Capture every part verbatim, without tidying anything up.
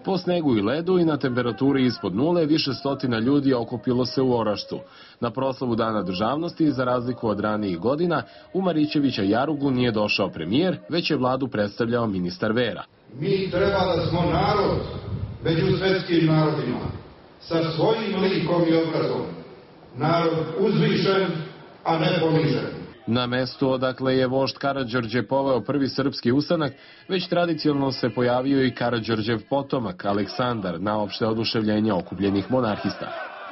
Po snegu i ledu i na temperaturi ispod nule više stotina ljudi okupilo se u Orašcu. Na proslavu Dana državnosti, za razliku od ranijih godina, u Marićevića jarugu nije došao premijer, već je vladu predstavljao ministar vera. Mi treba da smo narod među svetskim narodima, sa svojim likom i obrazom. Narod uzvišen, a ne ponižen. Na mestu odakle je vožd Karađorđe poveo prvi srpski ustanak, već tradicionalno se pojavio i Karađorđev potomak, Aleksandar, na opšte oduševljenje okupljenih monarhista.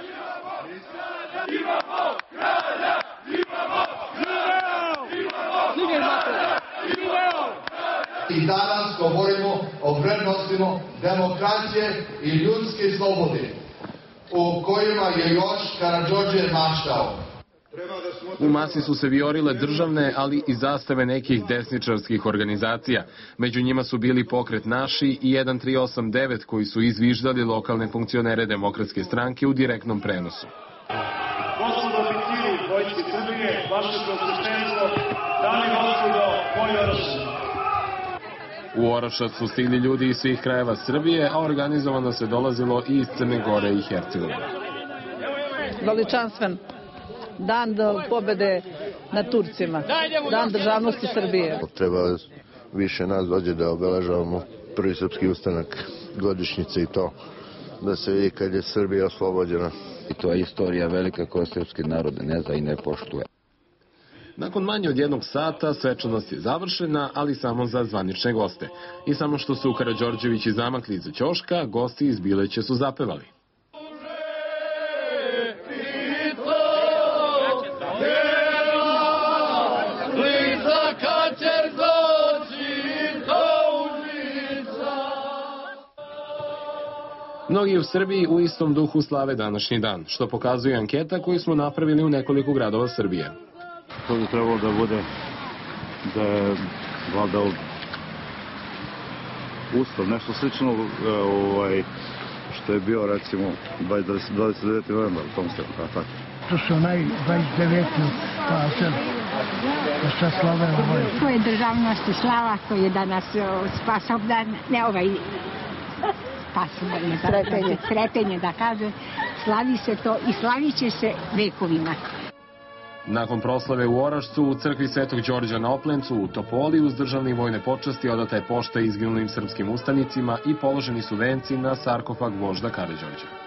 I danas govorimo o vrednostima demokracije i ljudske slobode, o kojima je još Karađorđe maštao. U masi su se viorile državne, ali i zastave nekih desničarskih organizacija. Među njima su bili Pokret Naši i jedan tri osam devet koji su izviždali lokalne funkcionere Demokratske stranke u direktnom prenosu. Gospodo oficiri Vojske Srbije, vaše preosveštenstvo, dame i gospodo, moj Orašac. U Orašac su stigli ljudi iz svih krajeva Srbije, a organizovano se dolazilo i iz Crne Gore i Hercegovine. Veličanstven dan do pobede nad Turcima, dan državnosti Srbije. Treba više nas dođe da obeležavamo prvi srpski ustanak, godišnjice i to, da se vidi kad je Srbija oslobođena. I to je istorija velika koja srpski narod ne zna i ne poštuje. Nakon manje od jednog sata svečanost je završena, ali samo za zvanične goste. I samo što su Karađorđevići zamakli iza ćoška, gosti iz Bileće su zapevali. Mnogi u Srbiji u istom duhu slave današnji dan, što pokazuje anketa koju smo napravili u nekoliko gradova Srbije. To bi trebalo da bude da je vlada ustav, nešto slično ovaj, što je bio recimo dvadeset deveti novembar u tom stanu, tako. To su onaj dvadeset deveti pazel, što slave ovaj. To je državnost i slava koji je danas spasoban, ne ovaj, spasoban, sretenje. sretenje da kaže, slavi se to i slavit će se vekovima. Nakon proslave u Orašcu, u crkvi Svetog Đorđa na Oplencu, u Topoli, uz državne i vojne počasti odata je pošta izginulim srpskim ustanicima i položeni su venci na sarkofag vožda Karađorđa.